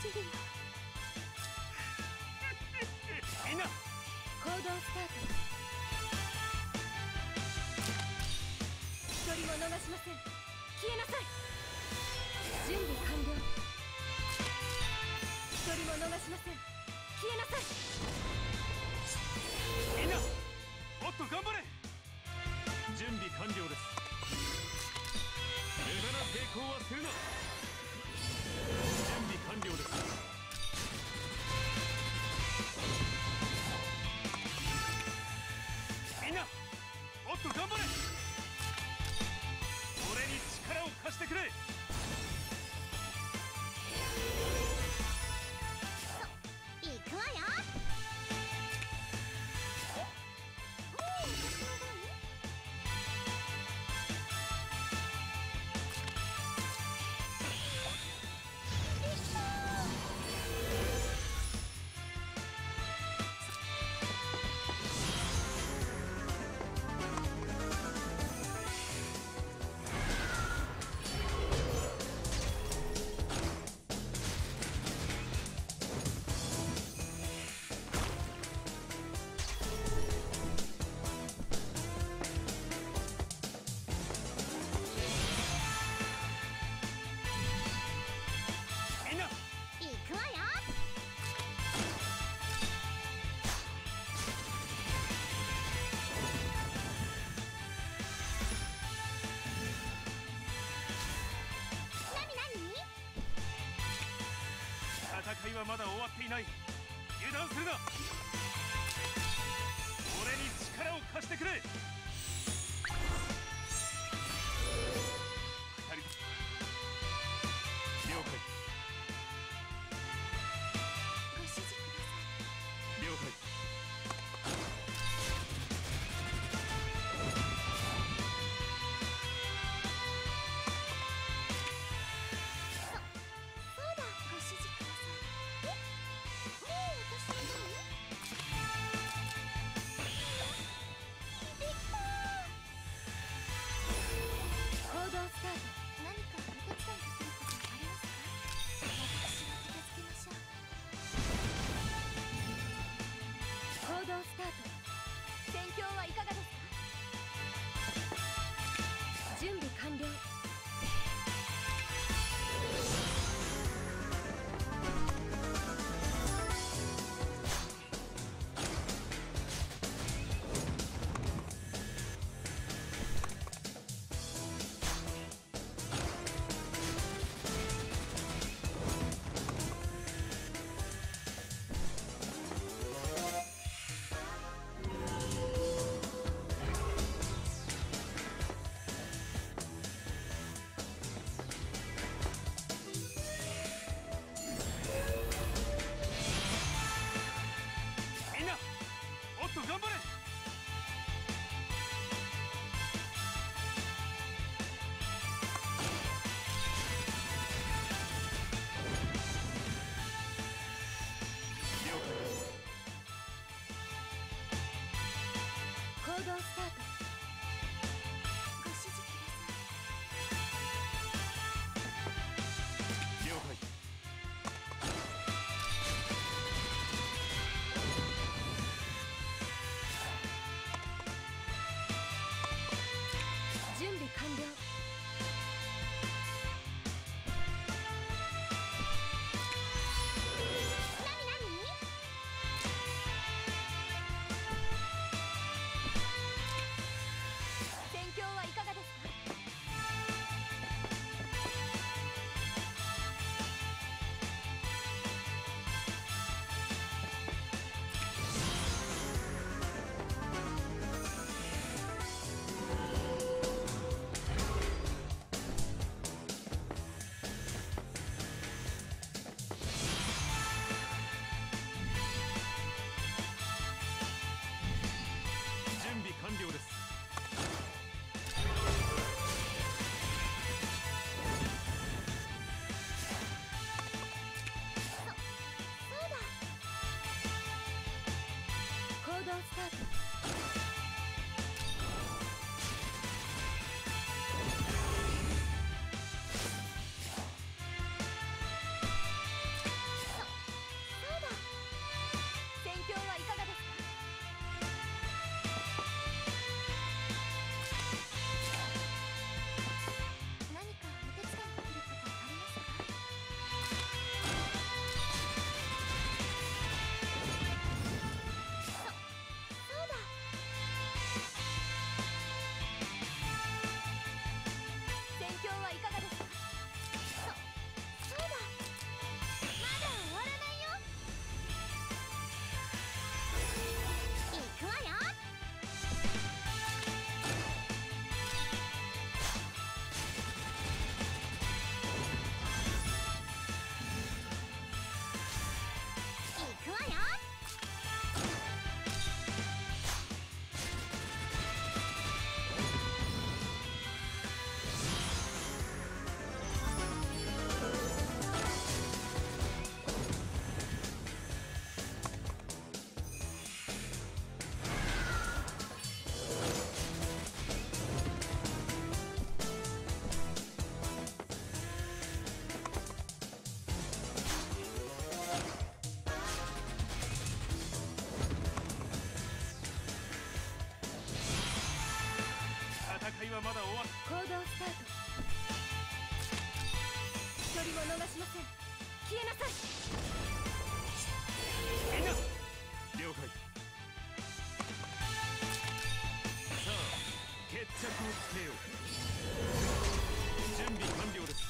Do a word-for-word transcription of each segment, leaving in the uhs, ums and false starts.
じるよ。 みんな行動スタート。一人も逃しません。消えなさい。準備完了。一人も逃しません。消えなさい。 みんなもっと頑張れ。準備完了です。無駄な抵抗はするな。準備完了です。みんなもっと頑張れ。俺に力を貸してくれ。 行くわよ。 戦いはまだ終わっていない。油断するな。俺に力を貸してくれ。二人了解。 ご指示ください。 了解。 準備完了。 頑張れ。 行動スタート。ご指示ください。 了解。 準備完了。何何？戦況はいかがですか？ 準備完了です。 行動スタート。 人も逃しません。消えなさい。 みんな了解。さあ決着をつけよう。準備完了です。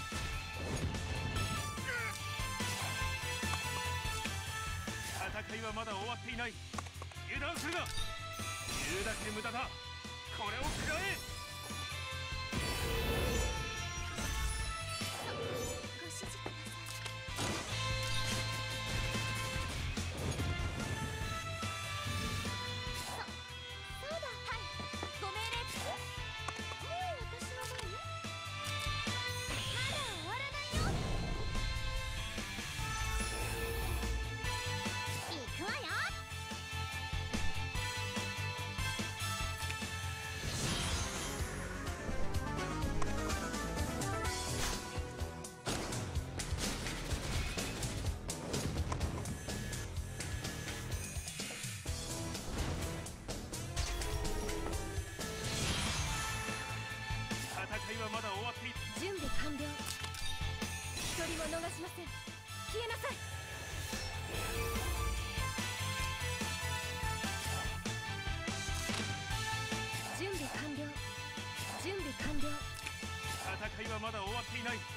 戦いはまだ終わっていない。油断するな。言うだけ無駄だ。これを食らえ。 ご指示ください。そ、そうだ。はい。ご命令。もう私の番？まだ終わらないよ。行くわよ。 戦いはまだ終わってい準備完了。一人も逃しません。消えなさい。準備完了。準備完了。 戦いはまだ終わっていない。